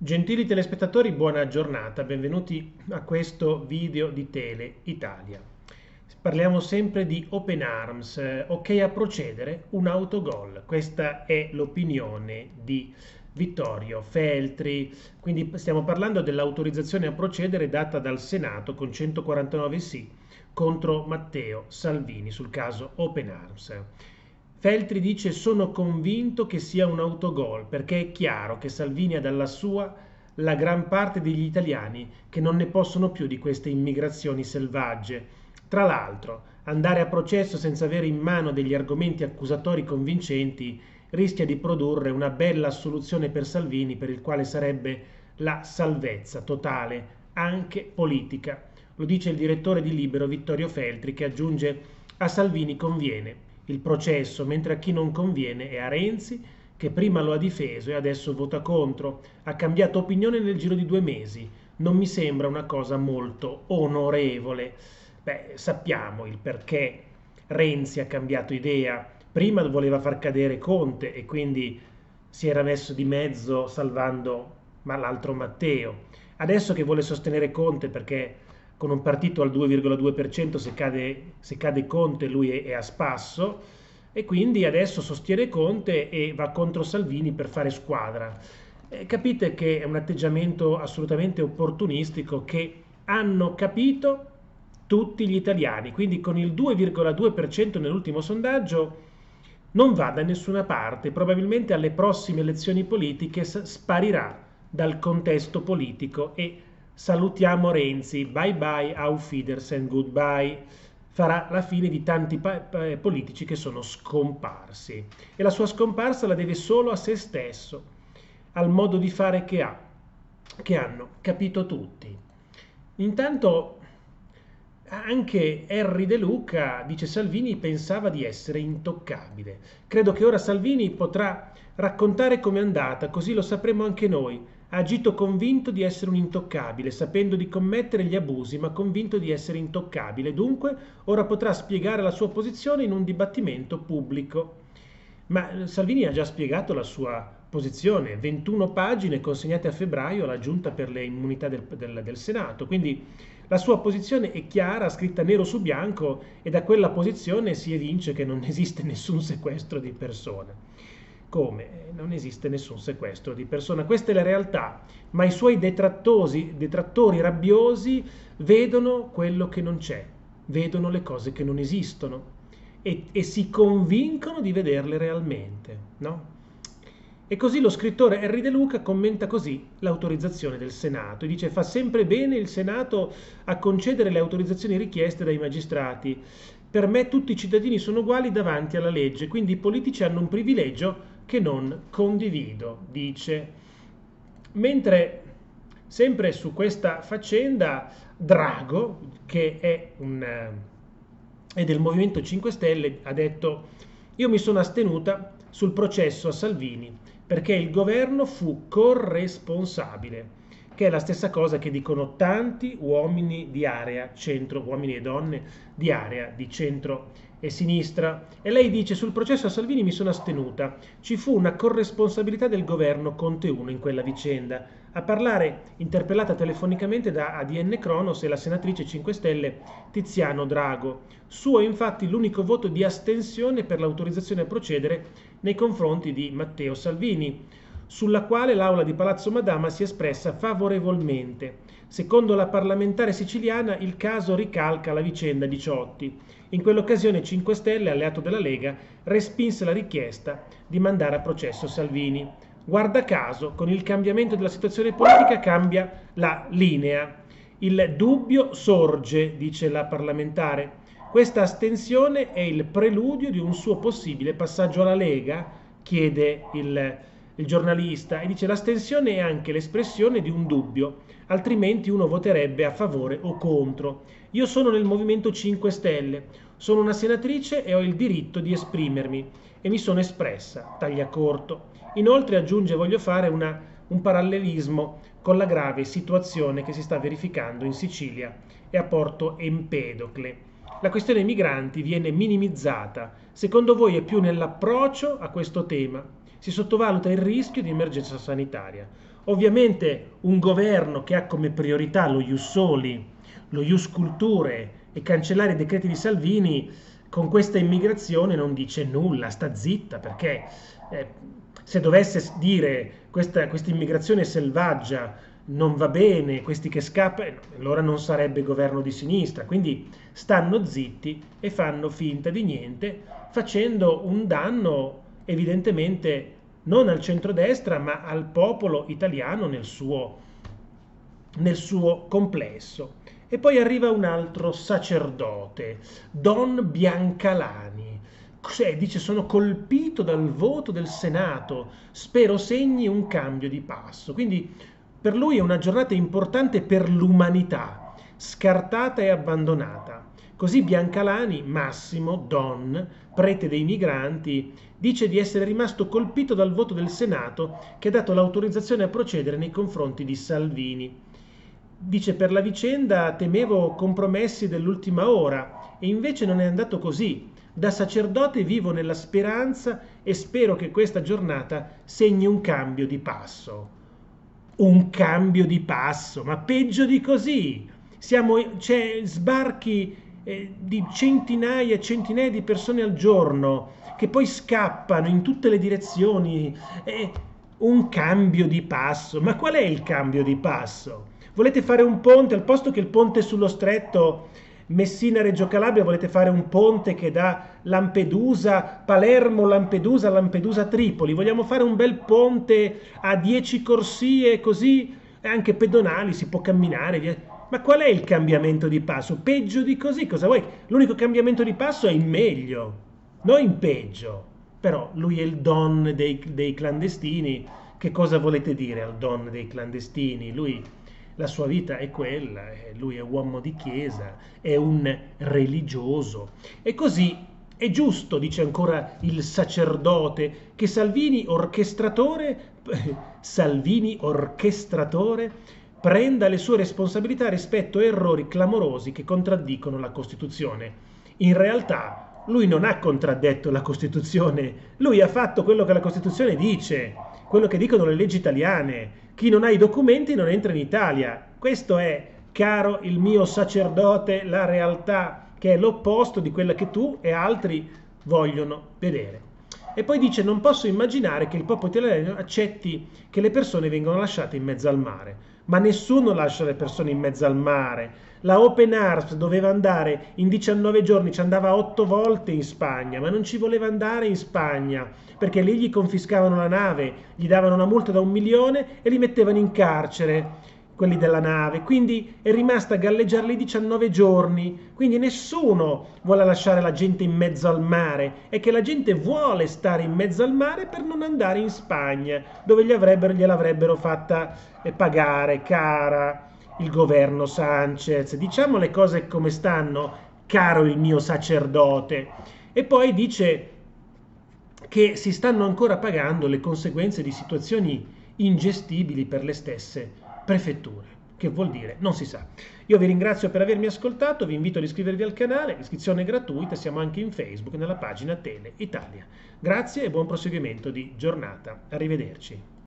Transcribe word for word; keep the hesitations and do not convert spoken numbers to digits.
Gentili telespettatori, buona giornata, benvenuti a questo video di Tele Italia. Parliamo sempre di Open Arms, eh, ok a procedere, un autogol. Questa è l'opinione di Vittorio Feltri, quindi stiamo parlando dell'autorizzazione a procedere data dal Senato con centoquarantanove sì contro Matteo Salvini sul caso Open Arms. Feltri dice: sono convinto che sia un autogol perché è chiaro che Salvini ha dalla sua la gran parte degli italiani che non ne possono più di queste immigrazioni selvagge. Tra l'altro, andare a processo senza avere in mano degli argomenti accusatori convincenti rischia di produrre una bella assoluzione per Salvini, per il quale sarebbe la salvezza totale, anche politica. Lo dice il direttore di Libero Vittorio Feltri, che aggiunge: a Salvini conviene il processo, mentre a chi non conviene è a Renzi, che prima lo ha difeso e adesso vota contro. Ha cambiato opinione nel giro di due mesi. Non mi sembra una cosa molto onorevole. Beh, sappiamo il perché Renzi ha cambiato idea. Prima voleva far cadere Conte e quindi si era messo di mezzo salvando ma l'altro Matteo. Adesso che vuole sostenere Conte perché con un partito al due virgola due per cento se cade, se cade Conte lui è, è a spasso, e quindi adesso sostiene Conte e va contro Salvini per fare squadra. Eh, capite che è un atteggiamento assolutamente opportunistico che hanno capito tutti gli italiani, quindi con il due virgola due per cento nell'ultimo sondaggio non va da nessuna parte, probabilmente alle prossime elezioni politiche sparirà dal contesto politico e salutiamo Renzi, bye bye, auf Wiedersehen, goodbye, farà la fine di tanti politici che sono scomparsi e la sua scomparsa la deve solo a se stesso, al modo di fare che ha, che hanno capito tutti. Intanto anche Erri De Luca dice: Salvini pensava di essere intoccabile. Credo che ora Salvini potrà raccontare com'è andata, così lo sapremo anche noi. Ha agito convinto di essere un intoccabile, sapendo di commettere gli abusi, ma convinto di essere intoccabile. Dunque, ora potrà spiegare la sua posizione in un dibattimento pubblico. Ma Salvini ha già spiegato la sua posizione, ventuno pagine consegnate a febbraio alla Giunta per le immunità del, del, del Senato. Quindi la sua posizione è chiara, scritta nero su bianco, e da quella posizione si evince che non esiste nessun sequestro di persona. Come? Non esiste nessun sequestro di persona, questa è la realtà, ma i suoi detrattosi, detrattori rabbiosi vedono quello che non c'è, vedono le cose che non esistono e, e si convincono di vederle realmente, no? E così lo scrittore Erri De Luca commenta così l'autorizzazione del Senato e dice: fa sempre bene il Senato a concedere le autorizzazioni richieste dai magistrati. Per me tutti i cittadini sono uguali davanti alla legge, quindi i politici hanno un privilegio che non condivido, dice. Mentre sempre su questa faccenda Drago, che è, un, è del Movimento cinque Stelle, ha detto: io mi sono astenuta sul processo a Salvini perché il governo fu corresponsabile, che è la stessa cosa che dicono tanti uomini di area centro, uomini e donne di area di centro e sinistra. E lei dice: sul processo a Salvini mi sono astenuta, ci fu una corresponsabilità del governo Conte uno in quella vicenda. A parlare, interpellata telefonicamente da A D N Cronos, è la senatrice cinque Stelle Tiziano Drago. Suo infatti l'unico voto di astensione per l'autorizzazione a procedere nei confronti di Matteo Salvini, sulla quale l'Aula di Palazzo Madama si è espressa favorevolmente. Secondo la parlamentare siciliana, il caso ricalca la vicenda di Ciotti. In quell'occasione cinque Stelle, alleato della Lega, respinse la richiesta di mandare a processo Salvini. Guarda caso, con il cambiamento della situazione politica cambia la linea. Il dubbio sorge, dice la parlamentare. Questa astensione è il preludio di un suo possibile passaggio alla Lega, chiede il il giornalista, e dice: l'astensione è anche l'espressione di un dubbio, altrimenti uno voterebbe a favore o contro. Io sono nel Movimento cinque Stelle, sono una senatrice e ho il diritto di esprimermi e mi sono espressa, taglia corto. Inoltre aggiunge: voglio fare una, un parallelismo con la grave situazione che si sta verificando in Sicilia e a Porto Empedocle. La questione migranti viene minimizzata. Secondo voi è più nell'approccio a questo tema si sottovaluta il rischio di emergenza sanitaria. Ovviamente un governo che ha come priorità lo ius soli, lo ius culturae e cancellare i decreti di Salvini, con questa immigrazione non dice nulla, sta zitta, perché eh, se dovesse dire questa, questa immigrazione selvaggia non va bene, questi che scappano, allora non sarebbe governo di sinistra. Quindi stanno zitti e fanno finta di niente, facendo un danno evidentemente non al centrodestra, ma al popolo italiano nel suo, nel suo complesso. E poi arriva un altro sacerdote, Don Biancalani. Cos'è? Dice: sono colpito dal voto del Senato, spero segni un cambio di passo. Quindi per lui è una giornata importante per l'umanità, scartata e abbandonata. Così Biancalani, Massimo, Don, prete dei migranti, dice di essere rimasto colpito dal voto del Senato che ha dato l'autorizzazione a procedere nei confronti di Salvini. Dice: per la vicenda temevo compromessi dell'ultima ora e invece non è andato così. Da sacerdote vivo nella speranza e spero che questa giornata segni un cambio di passo. Un cambio di passo, ma peggio di così. Siamo, c'è sbarchi eh, di centinaia e centinaia di persone al giorno che poi scappano in tutte le direzioni. Eh, un cambio di passo. Ma qual è il cambio di passo? Volete fare un ponte, al posto che il ponte sullo stretto Messina-Reggio Calabria, volete fare un ponte che da Lampedusa, Palermo, Lampedusa, Lampedusa-Tripoli. Vogliamo fare un bel ponte a dieci corsie, così anche pedonali, si può camminare via. Ma qual è il cambiamento di passo? Peggio di così, cosa vuoi? L'unico cambiamento di passo è in meglio, non in peggio. Però lui è il don dei, dei clandestini. Che cosa volete dire al don dei clandestini? Lui... La sua vita è quella, lui è uomo di chiesa, è un religioso. E così è giusto, dice ancora il sacerdote, che Salvini orchestratore, Salvini orchestratore prenda le sue responsabilità rispetto a errori clamorosi che contraddicono la Costituzione. In realtà lui non ha contraddetto la Costituzione, lui ha fatto quello che la Costituzione dice, quello che dicono le leggi italiane. Chi non ha i documenti non entra in Italia. Questo è, caro il mio sacerdote, la realtà, che è l'opposto di quella che tu e altri vogliono vedere. E poi dice: non posso immaginare che il popolo italiano accetti che le persone vengano lasciate in mezzo al mare. Ma nessuno lascia le persone in mezzo al mare. La Open Arms doveva andare in diciannove giorni, ci andava otto volte in Spagna, ma non ci voleva andare in Spagna, perché lì gli confiscavano la nave, gli davano una multa da un milione e li mettevano in carcere, quelli della nave. Quindi è rimasta a galleggiare lì diciannove giorni. Quindi nessuno vuole lasciare la gente in mezzo al mare, è che la gente vuole stare in mezzo al mare per non andare in Spagna, dove gli avrebbero, gliel'avrebbero fatta pagare cara il governo Sanchez. Diciamo le cose come stanno, caro il mio sacerdote. E poi dice che si stanno ancora pagando le conseguenze di situazioni ingestibili per le stesse prefetture. Che vuol dire? Non si sa. Io vi ringrazio per avermi ascoltato, vi invito ad iscrivervi al canale, l'iscrizione è gratuita, siamo anche in Facebook nella pagina Tele Italia. Grazie e buon proseguimento di giornata. Arrivederci.